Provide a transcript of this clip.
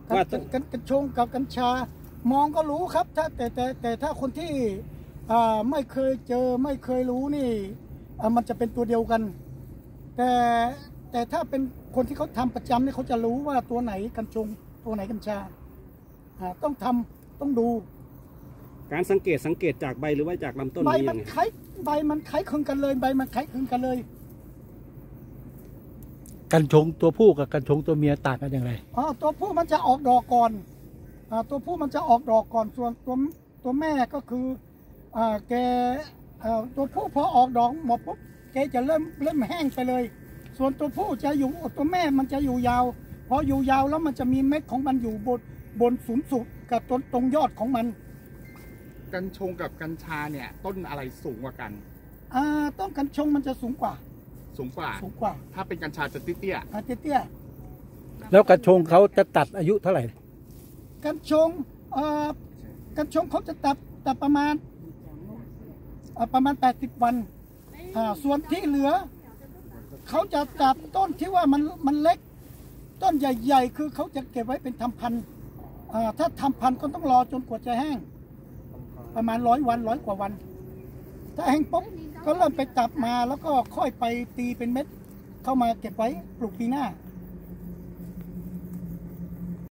ว่ากัญชงกับกัญชามองก็รู้ครับถ้าแต่ถ้าคนที่ไม่เคยเจอไม่เคยรู้นี่มันจะเป็นตัวเดียวกันแต่ถ้าเป็นคนที่เขาทำประจำนี่เขาจะรู้ว่าตัวไหนกัญชงตัวไหนกัญชาต้องดูการสังเกตจากใบหรือว่าจากลำต้นใบมันคล้ายคลึงกันเลยใบมันคล้ายคลึงกันเลยกัญชงตัวผู้กับกัญชงตัวเมียต่างกันอย่างไรตัวผู้มันจะออกดอกก่อนตัวผู้มันจะออกดอกก่อนส่วนตัวแม่ก็คือแกตัวผู้พอออกดอกหมดปุ๊บแกจะเริ่มแห้งไปเลยส่วนตัวผู้จะอยู่ตัวแม่มันจะอยู่ยาวพออยู่ยาวแล้วมันจะมีเม็ดของมันอยู่บนศูนย์สุดกับตรงยอดของมันกัญชงกับกัญชาเนี่ยต้นอะไรสูงกว่ากันต้นกัญชงมันจะสูงกว่าถ้าเป็นกัญชาจะเตี้ยแล้วกัญชงเขาจะตัดอายุเท่าไหร่กัญชงเขาจะตัดประมาณ80 วันส่วนที่เหลือเขาจะตัดต้นที่ว่ามันเล็กต้นใหญ่ๆคือเขาจะเก็บไว้เป็นทำพันธุ์ถ้าทำพันธุ์ก็ต้องรอจนกว่าจะแห้งประมาณ100 กว่าวันถ้าแห้งปุ๊บก็เริ่มไปตัดมาแล้วก็ค่อยไปตีเป็นเม็ดเข้ามาเก็บไว้ปลูกปีหน้า